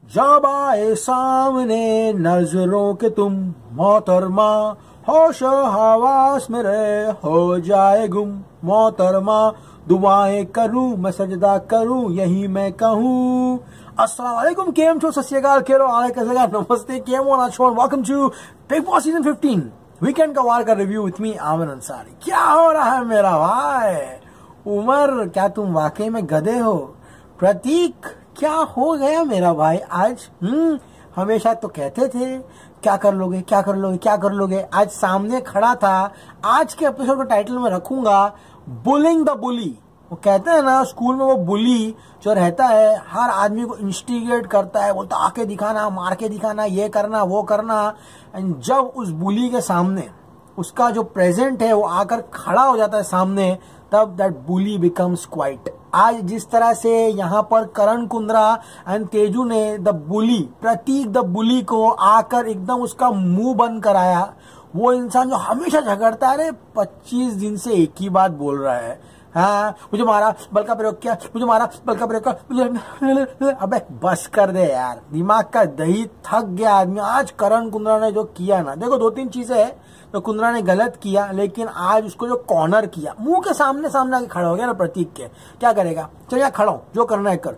जब आए सामने नजरों के तुम मोहतरमा, होश हवास मेरे हो जाए गुम मोहतरमा, दुआएं करूं मैं सजदा करूं यही मैं कहूं। अस्सलाम वालेकुम, केम छो, सत श्री अकाल, केरो आले कैसे नमस्ते, केम हो नाचो, welcome to Bigg Boss season 15 weekend का वार का review with me Aamir Ansari. क्या हो रहा है मेरा भाई? उमर, क्या तुम वाकई में गधे हो? प्रतीक, क्या हो गया मेरा भाई आज? हमेशा तो कहते थे क्या कर लोगे क्या कर लोगे क्या कर लोगे, आज सामने खड़ा था। आज के एपिसोड को टाइटल में रखूंगा बुलिंग द बुली। वो कहते हैं ना स्कूल में, वो बुली जो रहता है हर आदमी को इंस्टिगेट करता है, बोलता आके दिखाना, मार के दिखाना, ये करना वो करना। एंड जब उस बुली के सामने उसका जो प्रेजेंट है वो आकर खड़ा हो जाता है सामने, तब दैट बुली बिकम्स क्वाइट। आज जिस तरह से यहाँ पर करण कुंद्रा एंड तेजू ने द बुली, प्रतीक द बुली को आकर एकदम उसका मुंह बंद कराया। वो इंसान जो हमेशा झगड़ता है, अरे 25 दिन से एक ही बात बोल रहा है, हाँ मुझे मारा बल का प्रयोग किया, मुझे मारा बल का प्रयोग कर। अबे बस कर दे यार, दिमाग का दही थक गया आदमी। आज करण कुंद्रा ने जो किया ना, देखो 2-3 चीजें है तो कुंद्रा ने गलत किया, लेकिन आज उसको जो कॉर्नर किया, मुंह के सामने सामने आके खड़ा हो गया ना प्रतीक के, क्या करेगा? चल यहाँ खड़ा हूं, जो करना है कर,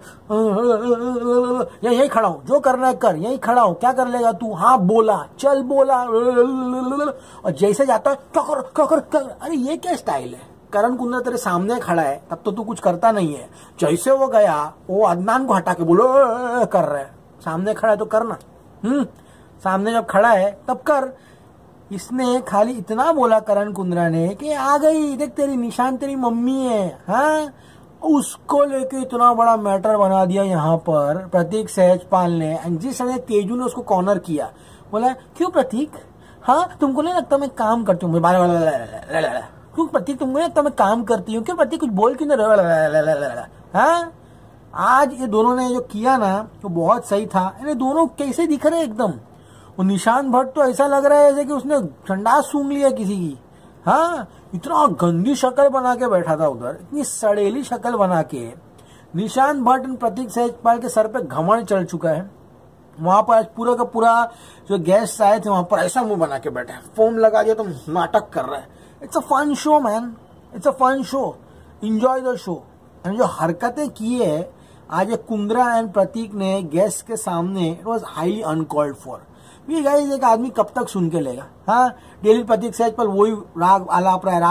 यही खड़ा हूं, जो करना है कर, यही खड़ा हूं, क्या कर लेगा तू? हाँ बोला, चल बोला, और जैसे जाता है क्या कर। अरे ये क्या स्टाइल है? करण कुंद्रा तेरे सामने खड़ा है तब तो तू कुछ करता नहीं है। जैसे वो गया, वो अदनान को हटा के बोलो कर रहा है। सामने खड़ा है तो करना, सामने जब खड़ा है तब कर। इसने खाली इतना बोला करण कुंद्रा ने कि आ गई देख तेरी निशान, तेरी मम्मी है, हाँ। उसको लेके इतना बड़ा मैटर बना दिया यहाँ पर प्रतीक सहजपाल ने। जिस समय तेजू ने उसको कॉर्नर किया, बोला क्यों प्रतीक, हाँ तुमको नहीं लगता मैं काम करती हूँ? क्यों प्रतीक, तुमको नहीं लगता मैं काम करती हूँ? क्यों प्रतीक कुछ बोल क्यों नहीं? हाँ आज ये दोनों ने जो किया ना वो बहुत सही था। ये दोनों कैसे दिख रहे एकदम। वो निशान भट्ट तो ऐसा लग रहा है जैसे कि उसने संडास सूंघ लिया किसी की, हाँ। इतना गंदी शक्ल बना के बैठा था उधर, इतनी सड़ेली शक्ल बना के। निशान भट्ट और प्रतीक सहजपाल के सर पे घमंड चढ़ चुका है। वहां पर आज पूरा का पूरा जो गेस्ट आए थे वहां पर ऐसा मुंह बना के बैठे, फोम लगा दिया तो नाटक कर रहा है। It's a fun show man, it's a fun show, enjoy the show. And जो हरकतें की है आज ये कुंद्रा एंड प्रतीक ने गेस्ट के सामने, it was highly uncalled for. ये गाइस एक आदमी कब तक सुन के लेगा, हाँ। डेली प्रतीक सहजपाल वही राग आलाप रहा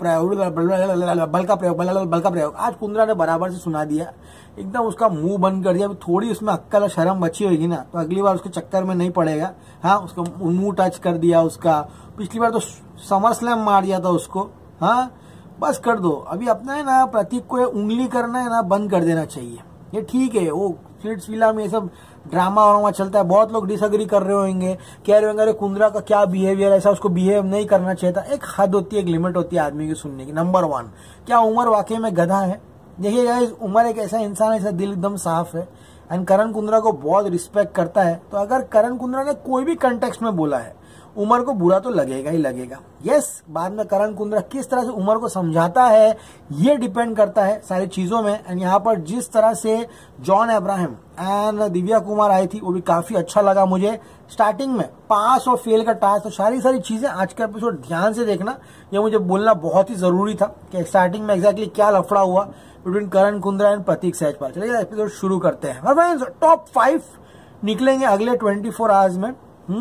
है, बल का प्रयोग। आज कुंद्रा ने बराबर से सुना दिया, एकदम उसका मुंह बंद कर दिया। थोड़ी उसमें अक्कल और शर्म बची होगी ना तो अगली बार उसके चक्कर में नहीं पड़ेगा, हाँ। उसका मुंह टच कर दिया उसका, पिछली बार तो समर स्लैम मार दिया था उसको, हाँ। बस कर दो, अभी अपना है ना प्रतीक को उंगली करना है ना बंद कर देना चाहिए। ये ठीक है, वो स्प्लिट्स विला में ये सब ड्रामा वामा चलता है, बहुत लोग डिसएग्री कर रहे होंगे, कह रहे होंगे अरे कुंद्रा का क्या बिहेवियर, ऐसा उसको बिहेव नहीं करना चाहिए था। एक हद होती है, एक लिमिट होती है आदमी की सुनने की। नंबर 1, क्या उमर वाकई में गधा है? देखिए गाइस, उमर एक ऐसा इंसान है, ऐसा दिल एकदम साफ है एंड करण कुंद्रा को बहुत रिस्पेक्ट करता है। तो अगर करण कुंद्रा ने कोई भी कंटेक्स्ट में बोला है, उमर को बुरा तो लगेगा ही लगेगा। यस, बाद में करण कुंद्रा किस तरह से उमर को समझाता है ये डिपेंड करता है सारी चीजों में। एंड यहाँ पर जिस तरह से जॉन अब्राहम एंड दिव्या कुमार आई थी वो भी काफी अच्छा लगा मुझे। स्टार्टिंग में पास और फेल का टास्क, तो सारी चीजें आज का एपिसोड ध्यान से देखना, ये मुझे बोलना बहुत ही जरूरी था कि स्टार्टिंग में एग्जैक्टली क्या लफड़ा हुआ बिटवीन करण कुंद्रा एंड प्रतीक सहजपाल। चलिए एपिसोड शुरू करते हैं। टॉप 5 निकलेंगे अगले 24 आवर्स में।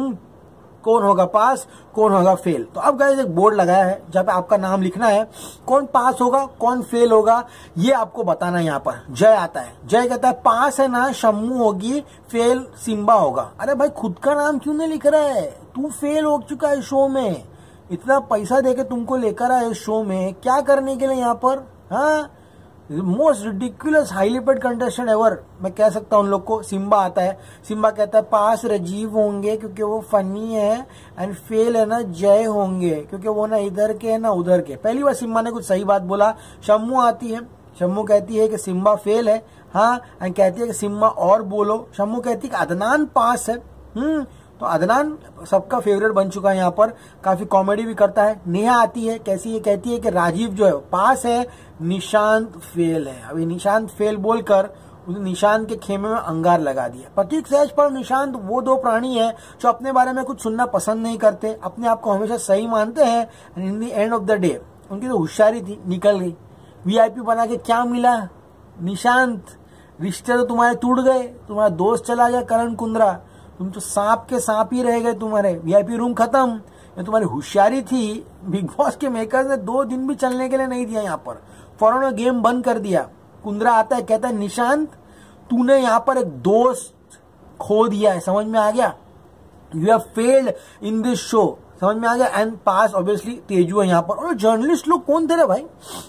कौन होगा पास, कौन होगा फेल। तो अब गाइस एक बोर्ड लगाया है जहाँ पे आपका नाम लिखना है, कौन पास होगा कौन फेल होगा ये आपको बताना है। यहाँ पर जय आता है, जय कहता है पास है ना शम्मू होगी, फेल सिम्बा होगा। अरे भाई खुद का नाम क्यों नहीं लिख रहा है? तू फेल हो चुका है शो में, इतना पैसा देके तुमको लेकर आए शो में, क्या करने के लिए यहाँ पर, हाँ। Most ridiculous highly paid contestant ever मैं कह सकता हूँ उन लोग को। सिम्बा आता है, सिम्बा कहता है पास राजीव होंगे क्योंकि वो फनी है एंड फेल है ना जय होंगे क्योंकि वो ना इधर के है ना उधर के। पहली बार सिम्बा ने कुछ सही बात बोला। शम्मू आती है, शम्मू कहती है कि सिम्बा फेल है, हाँ, एंड कहती है कि सिम्बा और बोलो। शम्मू कहती है कि अदनान पास है, तो अदनान सबका फेवरेट बन चुका है यहाँ पर, काफी कॉमेडी भी करता है। नेहा आती है, कैसी है, कहती है कि राजीव जो है पास है, निशांत फेल है। अभी निशांत फेल बोलकर उसने निशांत के खेमे में अंगार लगा दिया। प्रतीक सहजपाल और निशांत वो दो प्राणी हैं जो अपने बारे में कुछ सुनना पसंद नहीं करते, अपने आप को हमेशा सही मानते हैं। And in the end of the day उनकी तो होशियारी थी, निकल गई। वीआईपी बना के क्या मिला? निशांत, रिश्ते तो तुम्हारे टूट गए, तुम्हारा दोस्त चला गया करण कुंद्रा, तुम तो सांप के सांप ही रह गए, तुम्हारे वीआईपी रूम खत्म। ये तुम्हारी होशियारी थी। बिग बॉस के मेकर्स ने 2 दिन भी चलने के लिए नहीं दिया, यहाँ पर फौरन गेम बंद कर दिया। कुंद्रा आता है, कहता है निशांत तूने यहाँ पर एक दोस्त खो दिया है, समझ में आ गया? You have failed in this show, समझ में आ गया? एंड पास ऑब्वियसली तेजू है यहाँ पर। और जर्नलिस्ट लोग कौन थे रे भाई,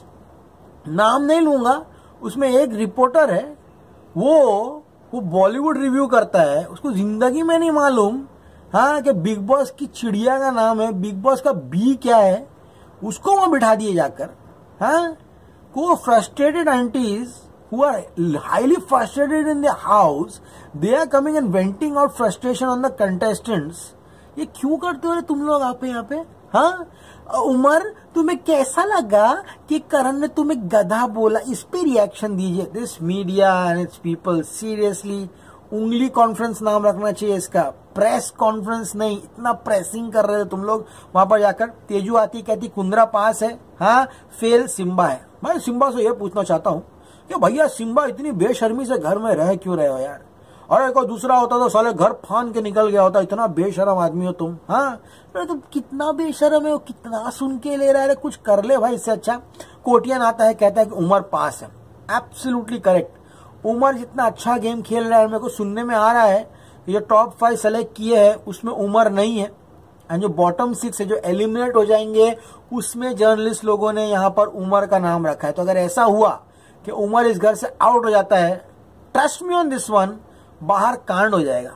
नाम नहीं लूंगा, उसमें एक रिपोर्टर है, वो बॉलीवुड रिव्यू करता है, उसको जिंदगी में नहीं मालूम हाँ कि बिग बॉस की चिड़िया का नाम है, बिग बॉस का बी क्या है, उसको वहां बिठा दिए जाकर। हाँ, को frustrated aunties who are highly frustrated in their house, they are coming and venting out frustration on the contestants. ये क्यों करते हो रे तुम लोग यहाँ पे? हाँ, उमर तुम्हें कैसा लगा कि करण ने तुम्हें गधा बोला? इस पे रिएक्शन दीजिए। This media and its people, seriously उंगली कॉन्फ्रेंस नाम रखना चाहिए इसका, प्रेस कॉन्फ्रेंस नहीं। इतना प्रेसिंग कर रहे थे तुम लोग वहां पर जाकर। तेजू आती कहती कुंद्रा पास है, हाँ फेल सिम्बा है। मैं सिम्बा से ये पूछना चाहता हूँ कि भैया सिम्बा इतनी बेशर्मी से घर में रह क्यों रहे हो यार? और कोई दूसरा होता तो साले घर फान के निकल गया होता। इतना बेशरम आदमी हो तुम। हाँ, तुम कितना बेशरम है, कितना सुन के ले रहा है, कुछ कर ले भाई इससे अच्छा। कोटियन आता है, कहता है कि उमर पास है। Absolutely correct. उमर जितना अच्छा गेम खेल रहा है, मेरे को सुनने में आ रहा है कि जो टॉप 5 सेलेक्ट किए हैं उसमें उमर नहीं है, एंड जो बॉटम 6 है जो एलिमिनेट हो जाएंगे उसमें जर्नलिस्ट लोगों ने यहाँ पर उमर का नाम रखा है। तो अगर ऐसा हुआ कि उमर इस घर से आउट हो जाता है, trust me on this one, बाहर कांड हो जाएगा,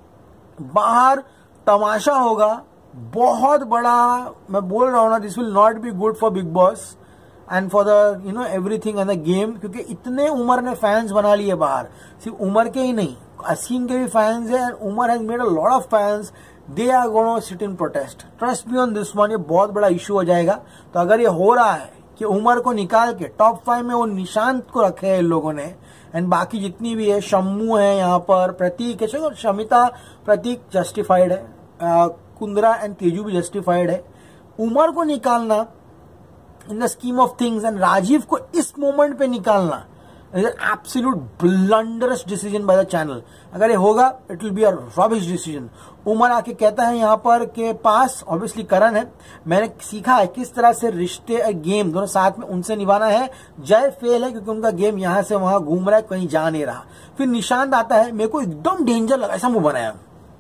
बाहर तमाशा होगा बहुत बड़ा। मैं बोल रहा हूं ना, this will not be good for Bigg Boss and for the everything in the game, क्योंकि इतने उमर ने फैंस बना लिए बाहर। सिर्फ उमर के ही नहीं, असीम के भी फैंस है, and Umar has made a lot of fans, they are gonna sit in protest. Trust me on this one, ये बहुत बड़ा इश्यू हो जाएगा। तो अगर ये हो रहा है कि उमर को निकाल के टॉप 5 में वो निशांत को रखे हैं इन लोगों ने, एंड बाकी जितनी भी है, शम्मू है यहाँ पर, प्रतीक है, चलो शमिता प्रतीक जस्टिफाइड है, कुंद्रा एंड तेजू भी जस्टिफाइड है। उमर को निकालना in the scheme of things and Rajiv को इस मोमेंट पे निकालना is an absolute blunderous decision by the channel. अगर ये होगा it will be a rubbish decision. Umar आके कहता है यहाँ पर के पास ऑब्वियसली करण है, मैंने सीखा है किस तरह से रिश्ते गेम दोनों साथ में उनसे निभाना है। जय फेल है क्योंकि उनका गेम यहाँ से वहां घूम रहा है, कहीं जा नहीं रहा। फिर निशांत आता है, मेरे को एकदम डेंजर लगा, ऐसा मुंह बनाया,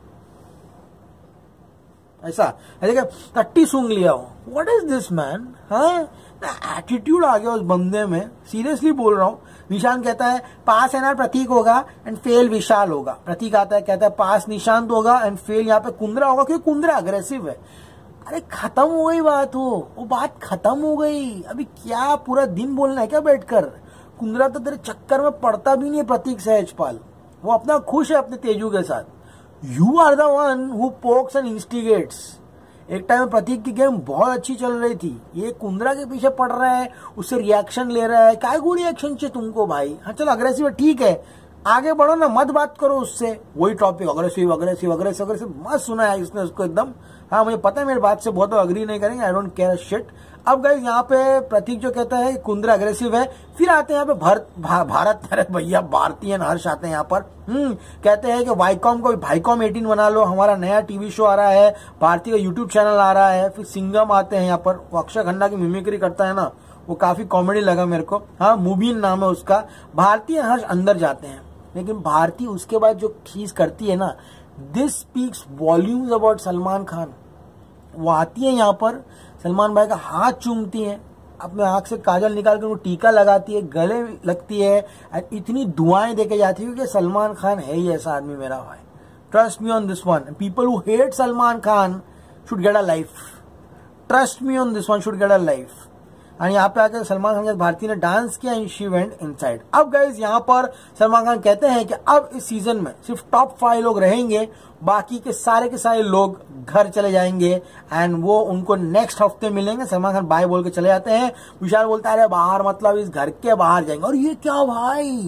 ऐसा टट्टी सूंघ लिया हो। What is this man? हाँ, एटीट्यूड आ गया उस बंदे में, सीरियसली बोल रहा हूं। निशांत कहता है पास है ना प्रतीक होगा एंड फेल विशाल होगा। प्रतीक आता है, कहता है पास निशांत होगा एंड फेल यहाँ पे कुंद्रा होगा, क्योंकि कुंद्रा अग्रेसिव है। अरे खत्म हो गई बात, वो बात खत्म हो गई। अभी क्या पूरा दिन बोलना है क्या बैठकर? कुंद्रा तो तेरे चक्कर में पड़ता भी नहीं है। प्रतीक सहजपाल वो अपना खुश है अपने तेजू के साथ। You are the one who pokes and instigates. एक टाइम में प्रतीक की गेम बहुत अच्छी चल रही थी, ये कुंद्रा के पीछे पड़ रहा है, उससे रिएक्शन ले रहा है। काय को रिएक्शन चाहिए तुमको भाई? हाँ चलो अग्रेसिव है, ठीक है, आगे बढ़ो ना, मत बात करो उससे। वही topic aggressive aggressive aggressive aggressive, मत सुना है इसने उसको एकदम। हाँ मुझे पता है मेरी बात से बहुत अग्री नहीं करेंगे, आई डोंट केयर शिट। अब गाइस यहाँ पे प्रतीक जो कहता है कुंद्रा अग्रेसिव है, फिर आते हैं यहाँ पे भारत, अरे भैया भारतीय हर्ष आते हैं यहाँ पर। कहते हैं कि वाईकॉम को भाईकॉम 18 बना लो, हमारा नया टीवी शो आ रहा है, भारतीय का यूट्यूब चैनल आ रहा है। फिर सिंगम आते हैं यहाँ पर, वो अक्षय खन्ना की मिमिक्री करता है ना, वो काफी कॉमेडी लगा मेरे को। हाँ, मुबीन नाम है उसका। भारतीय हर्ष अंदर जाते हैं, लेकिन भारती उसके बाद जो चीज करती है ना, this speaks volumes about Salman Khan. वो आती है यहाँ पर, सलमान भाई का हाथ चूमती है, अपने आंख से काजल निकाल कर वो टीका लगाती है, गले लगती है, और इतनी दुआएं देके जाती है क्योंकि सलमान खान है ही ऐसा आदमी मेरा भाई। Trust me on this one, people who hate Salman Khan should get a life. Trust me on this one, should get a life. और यहाँ पे आकर सलमान खान के भारती ने डांस किया एंड शी वेंट इनसाइड। अब गाइस यहाँ पर सलमान खान कहते हैं कि अब इस सीजन में सिर्फ टॉप 5 लोग रहेंगे, बाकी के सारे लोग घर चले जाएंगे एंड वो उनको नेक्स्ट हफ्ते मिलेंगे। सलमान खान बाय बोल के चले जाते हैं। विशाल बोलता है अरे बाहर मतलब इस घर के बाहर जाएंगे। और ये क्या भाई,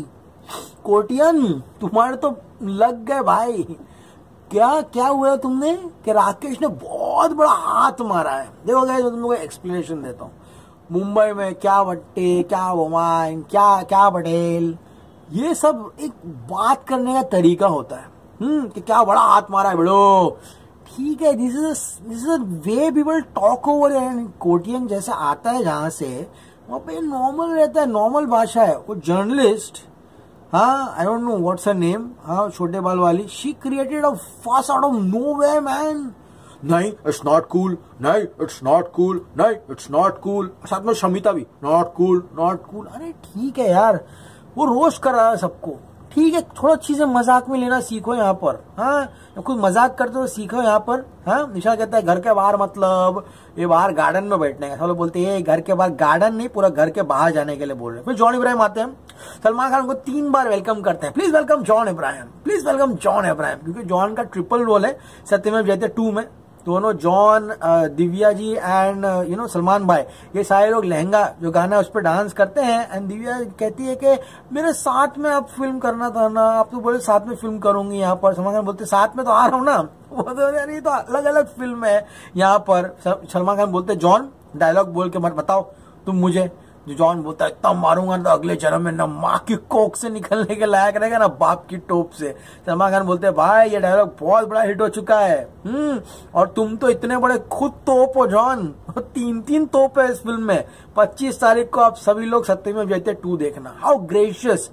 कोटियन तुम्हारे तो लग गए भाई। क्या क्या हुआ तुमने कि राकेश ने बहुत बड़ा हाथ मारा है। देखो गाइस, मैं तुम लोगों को एक्सप्लेनेशन देता हूँ। मुंबई में क्या भट्टे, क्या बोमान, क्या क्या पटेल, ये सब एक बात करने का तरीका होता है। कि क्या बड़ा हाथ मारा है बड़ो, ठीक है। This is a way people talk over. And Kotian जैसा आता है जहां से, वहां पे नॉर्मल रहता है, नॉर्मल भाषा है। वो जर्नलिस्ट, हाँ, I don't know what's her name, हाँ, छोटे बाल वाली, she created a fuss out of nowhere man. नहीं इट्स नॉट कूल, नहीं इट्स नॉट कूल, नहीं इट्स नॉट कूल, साथ में शमिता भी नॉट कूल नॉट कूल। अरे ठीक है यार, वो रोस्ट कर रहा है सबको, ठीक है। थोड़ा चीजें मजाक में लेना सीखो यहाँ पर, हाँ, कुछ मजाक करते हो सीखो यहाँ पर। हाँ, निशा कहता है घर के बाहर मतलब ये बाहर गार्डन में बैठने का। सब लोग बोलते हैं घर के बाहर गार्डन नहीं, पूरा घर के बाहर जाने के लिए बोल रहे हैं। फिर जॉन इब्राहिम आते हैं, सलमान खान को 3 बार वेलकम करते हैं, please welcome John Ibrahim, please welcome John Ibrahim, क्योंकि जॉन का ट्रिपल रोल है सत्यमेव जयते 2 में। दोनों जॉन, दिव्या जी एंड सलमान भाई, ये सारे लोग लहंगा जो गाना है उस पर डांस करते हैं। एंड दिव्या कहती है कि मेरे साथ में आप फिल्म करना था ना, आप तो बोले साथ में फिल्म करूंगी यहाँ पर। सलमान खान बोलते साथ में तो आ रहा हूँ ना, वो तो ये तो अलग अलग फिल्म है यहाँ पर। सलमान खान बोलते जॉन डायलॉग बोल के मत बताओ तुम मुझे। जो जॉन बोलता है इतना मारूंगा तो अगले जन्म में ना माँ की कोख से निकलने के लायक रहेगा ना बाप की टोप से। सलमान खान बोलते हैं भाई ये डायलॉग बहुत बड़ा हिट हो चुका है, और तुम तो इतने बड़े खुद तोप हो जॉन, 3 तोप है इस फिल्म में। 25 तारीख को आप सभी लोग सत्यमेव जयते 2 देखना। हाउ ग्रेशियस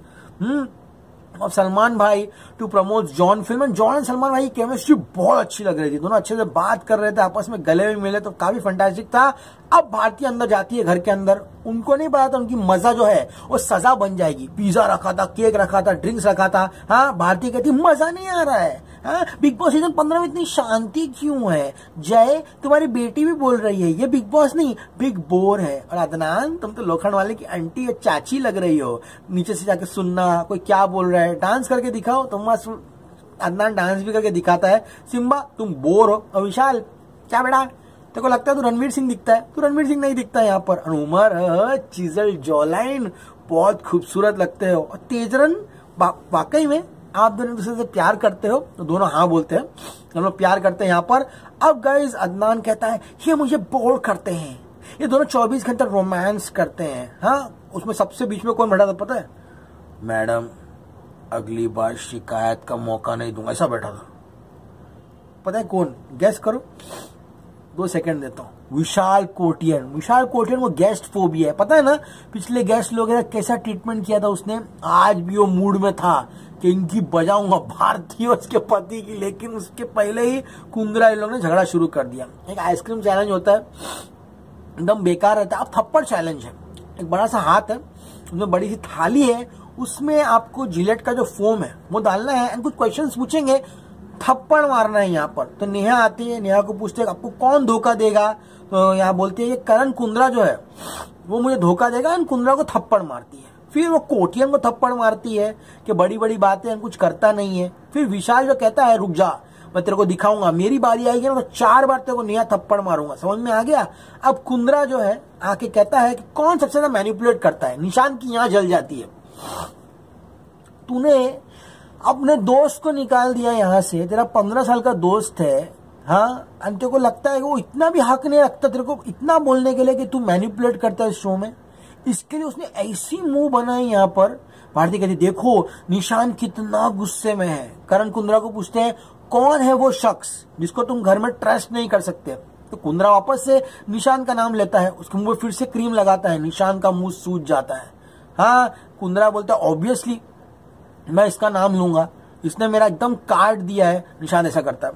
और सलमान भाई to promote John film. And John and Salman भाई की केमिस्ट्री बहुत अच्छी लग रही थी, दोनों अच्छे से बात कर रहे थे, आपस में गले में मिले तो काफी फैंटास्टिक था। अब भारती अंदर जाती है घर के अंदर, उनको नहीं पता था उनकी मजा जो है वो सजा बन जाएगी। पिज्जा रखा था, केक रखा था, ड्रिंक्स रखा था। हाँ, भारती कहती मजा नहीं आ रहा है। हाँ, बिग बॉस सीजन 15 में इतनी शांति क्यों है? जय तुम्हारी बेटी भी बोल रही है ये बिग बॉस नहीं बिग बोर है। और अदनान तुम तो लोखंड वाले की आंटी या चाची लग रही हो, नीचे से जाके सुनना कोई क्या बोल रहा है, डांस करके दिखाओ। तुम अदनान डांस भी करके दिखाता है। सिम्बा तुम बोर हो। और विशाल क्या बेटा तेरे को लगता है तू रणवीर सिंह दिखता है? तू रणवीर सिंह नहीं दिखता है यहाँ पर। उमर चिजल जॉलाइन बहुत खूबसूरत लगते हो। और तेजरन वाकई में आप दोनों दूसरे से प्यार करते हो, तो दोनों हाँ बोलते हैं, हम लोग प्यार करते हैं यहाँ पर। अब गाइस अदनान कहता है ये मुझे बोर करते हैं, ये दोनों 24 घंटे रोमांस करते हैं। हाँ, उसमें सबसे बीच में कौन बैठा था पता है? मैडम अगली बार शिकायत का मौका नहीं दूंगा, ऐसा बैठा था। पता है कौन? गैस करो, 2 सेकंड देता हूँ। विशाल कोटियन। विशाल कोटियन वो गेस्ट फोबिया है, पता है ना? पिछले गेस्ट लोग कैसा ट्रीटमेंट किया था उसने। आज भी वो मूड में था कि इनकी बजाऊंगा भारती और उसके पति की, लेकिन उसके पहले ही कुंद्रा इन लोग ने झगड़ा शुरू कर दिया। एक आइसक्रीम चैलेंज होता है, एकदम बेकार रहता है। अब थप्पड़ चैलेंज है, एक बड़ा सा हाथ है, उसमें बड़ी सी थाली है, उसमें आपको जिलेट का जो फोम है वो डालना है एंड कुछ क्वेश्चन पूछेंगे, थप्पड़ मारना है यहाँ पर। तो नेहा आती है, नेहा को पूछते हैं आपको कौन धोखा देगा, तो यहाँ बोलती है ये करण कुंद्रा जो है वो मुझे धोखा देगा, एंड कुंद्रा को थप्पड़ मारती है। फिर वो कोटियन को थप्पड़ मारती है कि बड़ी बड़ी बातें कुछ करता नहीं है। फिर विशाल जो कहता है रुक जा मैं तेरे को दिखाऊंगा, मेरी बारी आएगी ना तो 4 बार तेरे को नेहा थप्पड़ मारूंगा। समझ में आ गया? अब कुंद्रा जो है आके कहता है कि कौन सबसे ज्यादा मैनिपुलेट करता है। निशान की यहाँ जल जाती है, तूने अपने दोस्त को निकाल दिया यहाँ से, तेरा 15 साल का दोस्त है। हाँ, तेरे को लगता है कि वो इतना भी हक नहीं रखता तेरे को इतना बोलने के लिए कि तू मैनिपुलेट करता है इस शो में। इसके लिए उसने ऐसी मुंह बनाई यहाँ पर। भारती कहती देखो निशान कितना गुस्से में है। करण कुंद्रा को पूछते हैं कौन है वो शख्स जिसको तुम घर में ट्रस्ट नहीं कर सकते। तो कुंद्रा वापस से निशान का नाम लेता है, उसके मुंह में फिर से क्रीम लगाता है, निशान का मुंह सूज जाता है। हाँ, कुंद्रा बोलता है ऑब्वियसली मैं इसका नाम लूंगा, इसने मेरा एकदम काट दिया है। निशान ऐसा करता है।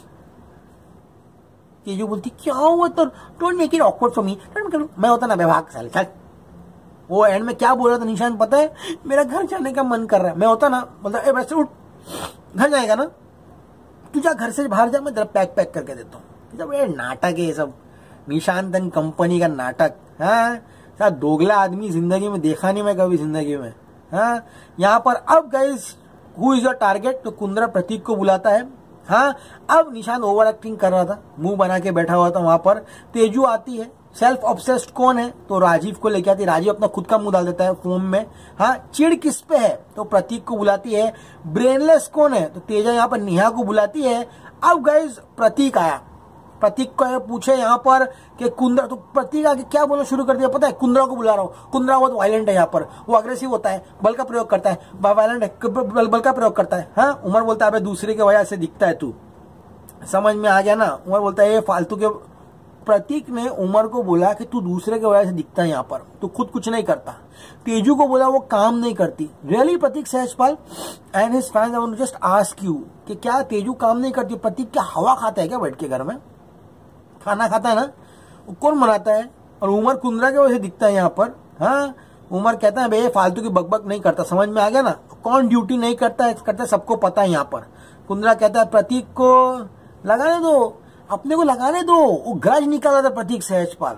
ये जो बोलती क्या हुआ तो don't make it awkward for me, मैं होता ना विभाग साल चल। वो एंड में क्या बोल रहा था निशान पता है? मेरा घर जाने का मन कर रहा है। मैं होता ना बोलता ए वैसे उठ, घर जाएगा ना तू, जा घर से बाहर जा, मैं तेरा पैक करके देता हूँ। जब ये नाटक है ये सब, निशान तन कंपनी का नाटक। हाँ, दोगला आदमी जिंदगी में देखा नहीं मैं कभी जिंदगी में। हाँ, यहाँ पर अब guys who is your target, तो कुंद्रा प्रतीक को बुलाता है। हाँ, अब निशान ओवर एक्टिंग कर रहा था, मुंह बना के बैठा हुआ था वहां पर। तेजू आती है, सेल्फ ऑब्सेस्ड कौन है? तो राजीव को लेके आती, राजीव अपना खुद का मुंह डाल देता है फोम में। हाँ, चिड़ किस पे है? तो प्रतीक को बुलाती है। ब्रेनलेस कौन है? तो तेजा यहाँ पर नेहा को बुलाती है। अब गाइस प्रतीक आया, प्रतीक को पूछे यहाँ पर कि कुंद्रा, तो प्रतीक आके क्या बोलना शुरू कर दिया पता है? कुंद्रा को बुला रहा हूँ, कुंद्रा बहुत वायलेंट है, यहाँ पर वो अग्रेसिव होता है, बल का प्रयोग करता है, वायलेंट है, बल का प्रयोग करता है। हाँ, उमर बोलता है दूसरे के वजह से दिखता है तू, समझ में आ गया ना? उमर बोलता है ये फालतू के, प्रतीक ने उमर को बोला कि तू दूसरे के वजह से दिखता है यहाँ पर, तू खुद कुछ नहीं करता। तेजू को बोला वो काम नहीं करती। Really Pratik Sehajpal and his fans I want to just ask you कि क्या तेजू काम नहीं करती? प्रतीक क्या हवा खाता है क्या बैठ के घर में? खाना खाता है ना, वो कौन बनाता है? और उमर कुंद्रा के वजह से दिखता है यहाँ पर। हाँ, उमर कहता है भैया फालतू की बकबक नहीं करता, समझ में आ गया ना? कौन ड्यूटी नहीं करता है, करता है सबको पता है यहाँ पर। कुंद्रा कहता है प्रतीक को लगाने दो, अपने को लगाने दो। वो ग्रज निकाला था प्रतीक सहजपाल,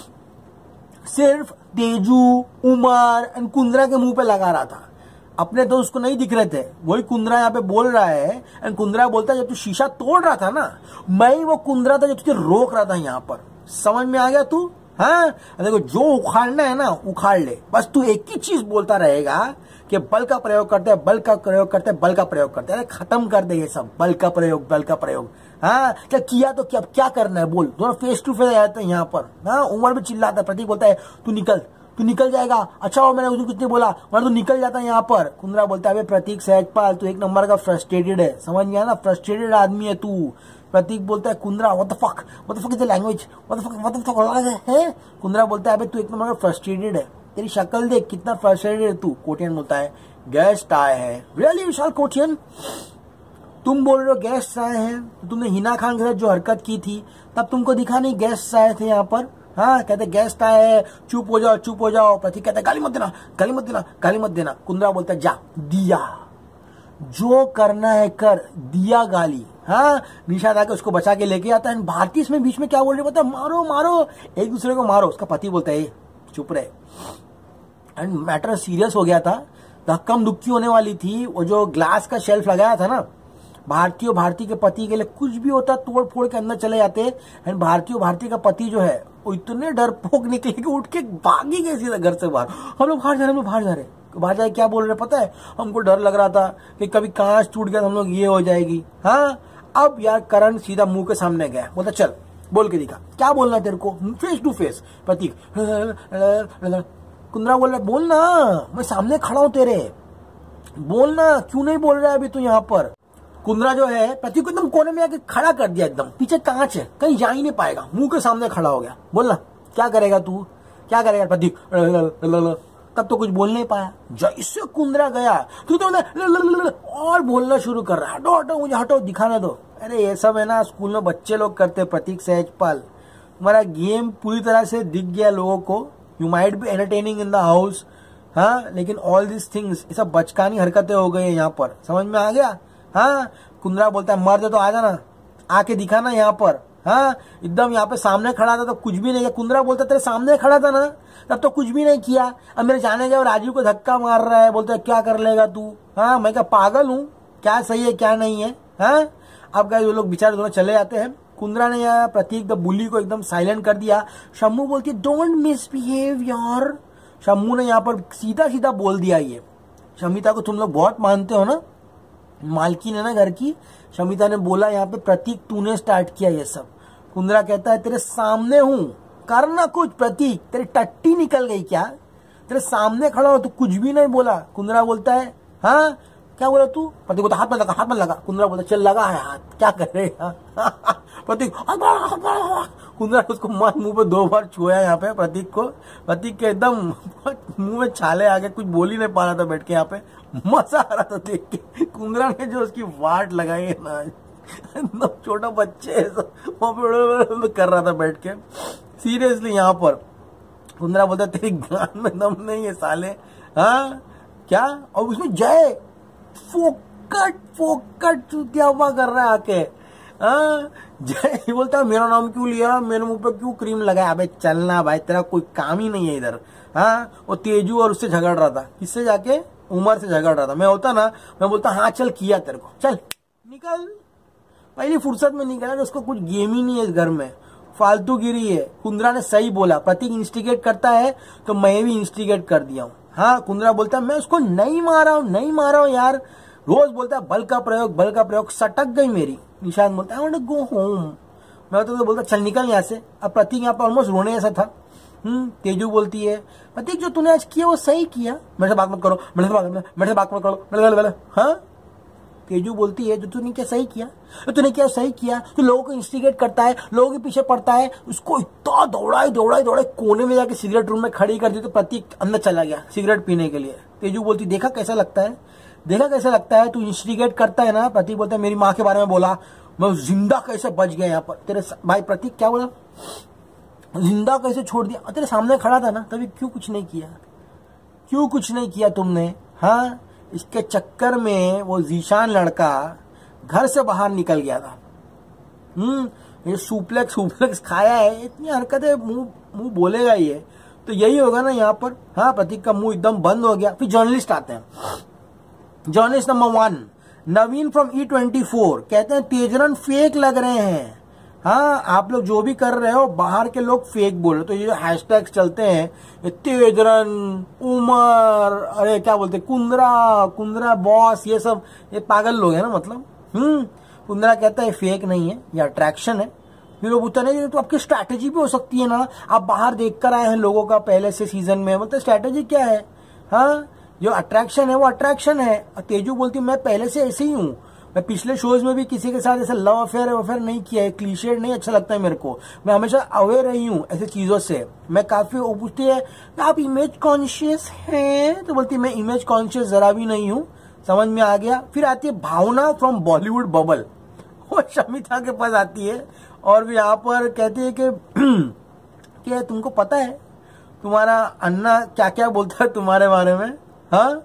सिर्फ तेजू, उमर एंड कुंद्रा के मुंह पे लगा रहा था, अपने तो उसको नहीं दिख रहे थे। वही कुंद्रा यहाँ पे बोल रहा है एंड कुंद्रा बोलता है जब तू शीशा तोड़ रहा था ना, मैं ही वो कुंद्रा था जो तुझे रोक रहा था यहाँ पर। समझ में आ गया तू? हाँ, देखो जो उखाड़ना है ना उखाड़ ले, बस तू एक ही चीज बोलता रहेगा कि बल का प्रयोग करते हैं, बल का प्रयोग करते हैं, बल का प्रयोग करते हैं। खत्म कर दे ये सब बल का प्रयोग, बल का प्रयोग। हाँ, क्या किया तो क्या करना है बोल। दोनों फेस टू फेस आते हैं यहाँ पर। हाँ, उमर भी चिल्लाता है, प्रतीक बोलता है तू निकल जाएगा। अच्छा हो मैंने कुछ नहीं बोला, वरना तू निकल जाता है यहाँ पर। कुंद्रा बोलता है प्रतीक सहजपाल तू एक नंबर का फ्रस्ट्रेटेड है, समझ गया ना? फ्रस्ट्रेटेड आदमी है तू। प्रतीक बोलता है Kundrra what the fuck is the language, what the fuck है? कुंद्रा बोलता है तू एक नंबर का फ्रस्ट्रेटेड है, तेरी शक्ल देख कितना फ्रस्ट्रेटेड है तू। कोटियन बोलता है गेस्ट आए हैं। रियली विशाल कोटियन, तुम बोल रहे हो गेस्ट आए हैं? तो तुमने हिना खान के साथ जो हरकत की थी तब तुमको दिखा नहीं गेस्ट आए थे यहाँ पर? हाँ, कहते गेस्ट आए हैं, चुप हो जाओ। प्रतीक कहते गाली मत देना। कुंद्रा बोलता है जा दिया, जो करना है कर, दिया गाली। हाँ, निशाद आके उसको बचा के लेके आता है। भारती इसमें बीच में क्या बोल रही है पता है? मारो एक दूसरे को मारो। उसका पति बोलता है चुप रहे। एंड मैटर सीरियस हो गया था, धक्कम दुक्की होने वाली थी। वो जो ग्लास का शेल्फ लगाया था ना, भारती और भारती के पति के लिए कुछ भी होता तोड़ फोड़ के अंदर चले जाते। एंड भारती और भारती का पति जो है वो इतने डरपोक निकले कि उठ के भागी गए सीधा घर से बाहर। हम लोग बाहर जा रहे। बाहर जाए क्या बोल रहे पता है? हमको डर लग रहा था कि कभी कांच टूट गया तो हम लोग ये हो जाएगी। हाँ, अब यार करण सीधा मुंह के सामने गया, बोलता चल बोल के दिखा, क्या बोलना तेरे को face to face. Pratik Kundrra बोल रहा बोलना, मैं सामने खड़ा हूं तेरे, बोलना, क्यों नहीं बोल रहा है अभी तू यहाँ पर? कुंद्रा जो है प्रतीक को एकदम कोने में आके खड़ा कर दिया, एकदम पीछे कांच है, कहीं जा ही नहीं पाएगा, मुंह के सामने खड़ा हो गया। बोलना क्या करेगा तू, क्या करेगा? प्रतीक तब तो कुछ बोल नहीं पाया। जैसे कुंद्रा गया तू तो और बोलना शुरू कर रहा है, हटो मुझे हटो, दिखाना दो। अरे ये सब है ना स्कूल में बच्चे लोग करते। प्रतीक सहजपाल, हमारा गेम पूरी तरह से दिख गया लोगों को। You might be entertaining in the house, हाँ, लेकिन ऑल दिस थिंग्स, ये सब बचकानी हरकतें हो गई है यहाँ पर, समझ में आ गया? हाँ, कुंद्रा बोलता है मर्द तो आ जाना, आके दिखाना यहाँ पर। हाँ, एकदम यहाँ पे सामने खड़ा था तो कुछ भी नहीं किया। कुंद्रा बोलता तेरे सामने खड़ा था ना, तब तो कुछ भी नहीं किया। अब मेरे जाने गए और राजीव को धक्का मार रहा है, बोलता है क्या कर लेगा तू? हाँ, मैं क्या पागल हूँ? क्या सही है क्या नहीं है? हाँ, अब गए वो लोग बेचारे दोनों चले जाते हैं। कुंद्रा ने यहाँ प्रतीक द बुली को एकदम साइलेंट कर दिया। शम्मू बोलती है डोंट मिसबिहेव यार। शम्मू ने यहाँ पर सीधा बोल दिया ये। शमिता को तुम लोग बहुत मानते हो ना, मालकिन है ना घर की। शमिता ने बोला यहाँ पे प्रतीक तूने स्टार्ट किया ये सब। कुंद्रा कहता है तेरे सामने हूं, करना कुछ। प्रतीक तेरी टट्टी निकल गई क्या? तेरे सामने खड़ा हो तो कुछ भी नहीं बोला। कुंद्रा बोलता है हाँ क्या बोला तू? प्रतीक बोलता हाथ मत लगा। कुंद्रा बोलता चल लगा है हाथ, क्या करेगा? प्रतीक कुंद्रा उसको मार मुंह पे 2 बार छुआ यहाँ पे प्रतीक को। प्रतीक के एकदम मुंह में छाले आ गए, कुछ बोल ही नहीं पा रहा था बैठ के यहाँ पे। मजा आ रहा था देख के। कुंद्रा ने जो उसकी वाट लगाई है ना, एकदम छोटा बच्चे कर रहा था बैठ के। सीरियसली यहाँ पर कुंद्रा बोलता तेरी गान में दम नहीं है साले। हाँ क्या? और उसमें जय फोकट चूतिया हुआ कर रहा है आके। हाँ, जय बोलता है मेरा नाम क्यों लिया, मेरे मुंह पे क्यों क्रीम लगाया? अबे चलना भाई, तेरा कोई काम ही नहीं है इधर। हाँ, वो तेजू और उससे झगड़ रहा था, किससे जाके? उमर से झगड़ रहा था। मैं होता ना, मैं बोलता हाँ चल किया तेरे को, चल निकल। पहली फुर्सत में निकला, तो उसको कुछ गेम ही नहीं है इस घर में। फालतूगिरी है। कुंद्रा ने सही बोला, प्रतीक इंस्टिगेट करता है तो मैं भी इंस्टिगेट कर दिया हूँ। हाँ, कुंद्रा बोलता है मैं उसको नहीं मारा हूँ यार। रोज बोलता है बल का प्रयोग, सटक गई मेरी। निशांत बोलता है I want to go home. मैं तो बोलता चल निकल यहाँ से। अब प्रतीक यहाँ पर ऑलमोस्ट रोने जैसा था। तेजू बोलती है प्रतीक जो तूने आज किया वो सही किया, मेरे से बात मत करो, मेरे से बात मत करो। हाँ, तेजू बोलती है जो तूने क्या सही किया, तो लोगों को इंस्टिगेट करता है, लोगों के पीछे पड़ता है। उसको इतना दौड़ाई कोने में जाके सिगरेट रूम में खड़ी कर दी तो प्रतीक अंदर चला गया सिगरेट पीने के लिए। तेजू बोलती देखा कैसा लगता है, तू इंस्टिगेट करता है ना। प्रतीक बोलता है मेरी माँ के बारे में बोला, मैं जिंदा कैसे बच गया यहाँ पर। तेरे भाई प्रतीक क्या बोला, जिंदा कैसे छोड़ दिया, तेरे सामने खड़ा था ना, तभी क्यों कुछ नहीं किया तुमने। हाँ, इसके चक्कर में वो जीशान लड़का घर से बाहर निकल गया था। ये सुप्लेक्स खाया है, इतनी हरकतें मुंह बोलेगा ही है, तो यही होगा ना यहाँ पर। हाँ, प्रतीक का मुंह एकदम बंद हो गया। फिर जर्नलिस्ट आते हैं। Journalist number 1 Naveen from E24 कहते हैं तेजरन फेक लग रहे हैं। हाँ, आप लोग जो भी कर रहे हो बाहर के लोग फेक बोल रहे। तो ये जो हैशटैग्स चलते हैं तेजरन, उमर, अरे क्या बोलते कुंद्रा बॉस, ये सब ये पागल लोग हैं ना। मतलब कुंद्रा कहता है फेक नहीं है, ये अट्रैक्शन है। फिर लोग पूछते नहीं तो आपकी स्ट्रैटेजी भी हो सकती है ना, आप बाहर देख कर आए हैं लोगों का पहले से सीजन में, मतलब स्ट्रैटेजी क्या है। हाँ, जो अट्रैक्शन है वो अट्रैक्शन है। तेजू बोलती मैं पहले से ऐसे ही हूँ, मैं पिछले शोज में भी किसी के साथ ऐसा लव अफेयर नहीं किया है, क्लीशेड नहीं अच्छा लगता है मेरे को, मैं हमेशा अवेयर रही हूँ ऐसी चीजों से। मैं काफी, वो पूछती है आप इमेज कॉन्शियस हैं, तो बोलती मैं इमेज कॉन्शियस जरा भी नहीं हूँ, समझ में आ गया। फिर आती है भावना फ्रॉम बॉलीवुड बबल, वो शमिता के पास आती है और भी यहाँ पर कहती है कि तुमको पता है तुम्हारा अन्ना क्या क्या बोलता है तुम्हारे बारे में। हाँ,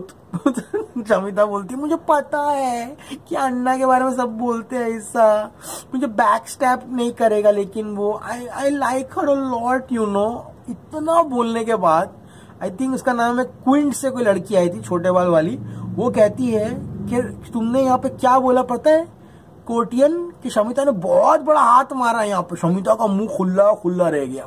शमिता बोलती है मुझे पता है कि अन्ना के बारे में सब बोलते हैं ऐसा, मुझे बैक स्टैप नहीं करेगा, लेकिन वो I like her a lot you know. इतना बोलने के बाद आई थिंक उसका नाम है क्विंट से कोई लड़की आई थी छोटे बाल वाली, वो कहती है कि तुमने यहाँ पे क्या बोला पता है कोटियन, कि शमिता ने बहुत बड़ा हाथ मारा यहाँ पे। शमिता का मुंह खुला रह गया।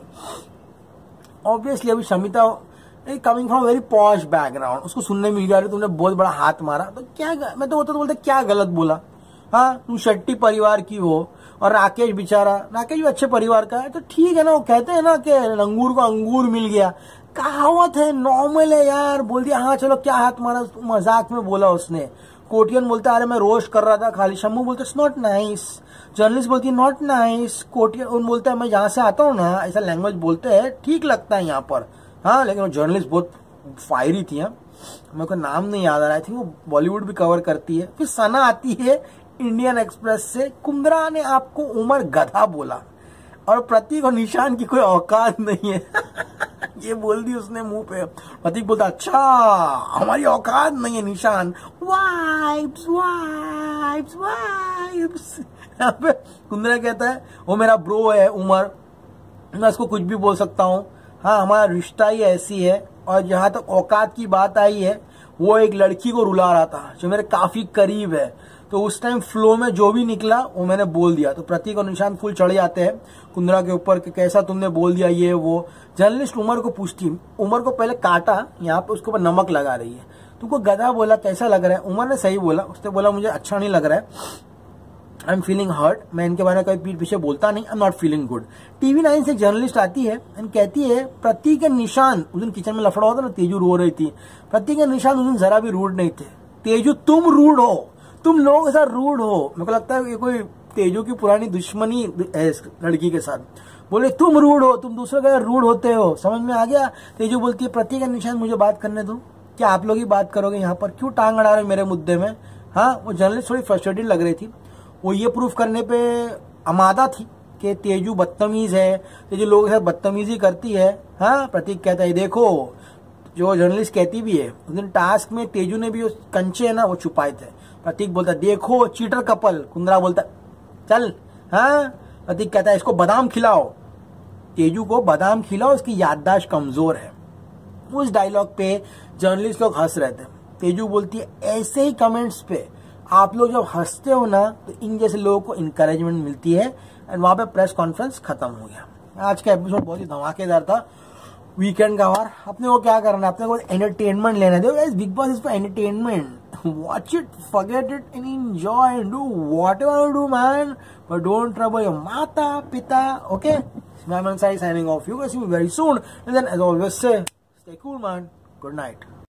ऑब्वियसली अभी Shamita coming from very posh background, उसको सुनने मिल गया तुमने बहुत बड़ा हाथ मारा, तो क्या मैं तो बोलते क्या गलत बोला। हाँ, तुम शेट्टी परिवार की हो और राकेश भी अच्छे परिवार का है, तो ठीक है ना। वो कहते हैं ना कि अंगूर को अंगूर मिल गया, कहावत है, नॉर्मल है यार। बोल दिया हाँ चलो क्या हाथ मारा, मजाक में बोला उसने। कोटियन बोलता अरे मैं रोस्ट कर रहा था खाली। शम्मू बोलते इट्स नॉट नाइस। जर्नलिस्ट बोलती है नॉट नाइस। कोटियन बोलता है मैं जहां से आता हूँ ना ऐसा लैंग्वेज बोलते हैं, ठीक लगता है यहाँ पर। हाँ, लेकिन वो जर्नलिस्ट बहुत फायरी थी। मेरे को नाम नहीं याद आ रहा है, थी वो बॉलीवुड भी कवर करती है। फिर सना आती है इंडियन एक्सप्रेस से, कुंद्रा ने आपको उमर गधा बोला और प्रतीक और निशान की कोई औकात नहीं है। ये बोल दी उसने मुंह पे। प्रतीक बोलता अच्छा हमारी औकात नहीं है निशान, वाइब्स वाइब्स वाइब्स। यहाँ पे कुंद्रा कहता है वो मेरा ब्रो है उमर, मैं उसको कुछ भी बोल सकता हूँ। हाँ, हमारा रिश्ता ही ऐसी है। और जहां तक औकात की बात आई है, वो एक लड़की को रुला रहा था जो मेरे काफी करीब है, तो उस टाइम फ्लो में जो भी निकला वो मैंने बोल दिया। तो प्रतीक और निशान फुल चढ़ जाते हैं कुंद्रा के ऊपर कि कैसा तुमने बोल दिया ये वो। जर्नलिस्ट उमर को पूछती, उमर को पहले काटा, यहाँ पे उसके ऊपर नमक लगा रही है, तुमको गधा बोला कैसा लग रहा है। उमर ने सही बोला, उसने बोला मुझे अच्छा नहीं लग रहा है, आई एम फीलिंग हर्ट, मैं इनके बारे में कभी पीठ पीछे बोलता नहीं, I am not feeling good. TV 9 से जर्नलिस्ट आती है एंड कहती है प्रतीक एंड निशान, उस दिन किचन में लफड़ा होता ना, तेजू रो रही थी, प्रतीक एंड निशान उस दिन जरा भी रूड नहीं थे। तेजू तुम रूड हो, तुम लोगों के साथ रूड हो। मेरे को लगता है ये कोई तेजू की पुरानी दुश्मनी है इस लड़की के साथ। बोले तुम रूड हो, तुम दूसरे के रूड होते हो, समझ में आ गया। तेजू बोलती है प्रतीक एंड निशान मुझे बात करने दो, क्या आप लोग ही बात करोगे यहाँ पर, क्यों टांग अड़ा रहे मेरे मुद्दे में। हाँ, वो जर्नलिस्ट थोड़ी फ्रस्ट्रेटेड लग रही थी, वो ये प्रूफ करने पे आमादा थी कि तेजू बदतमीज है, तेजू लोगों के साथ बदतमीजी करती है। हाँ, प्रतीक कहता है देखो, जो जर्नलिस्ट कहती भी है उस दिन टास्क में तेजू ने भी कंचे है ना वो छुपाए थे। प्रतीक बोलता देखो चीटर कपल, कुंद्रा बोलता चल। हाँ, प्रतीक कहता है इसको बादाम खिलाओ, तेजू को बादाम खिलाओ, इसकी याददाश्त कमजोर है। उस डायलॉग पे जर्नलिस्ट लोग हंस रहे थे। तेजू बोलती है ऐसे ही कमेंट्स पे आप लोग जब हंसते हो ना तो इन जैसे लोगों को इंकरेजमेंट मिलती है। एंड वहां पे प्रेस कॉन्फ्रेंस खत्म हो गया। आज का एपिसोड बहुत ही धमाकेदार था, वीकेंड का वार। अपने को क्या करना है, अपने को एंटरटेनमेंट लेना है। Bigg Boss is for entertainment, watch it, forget it and enjoy and do whatever you do man, but don't trouble your माता पिता। ओके, मैं Mansai signing off. You guys see me very soon, and then as always say, stay cool man, good night.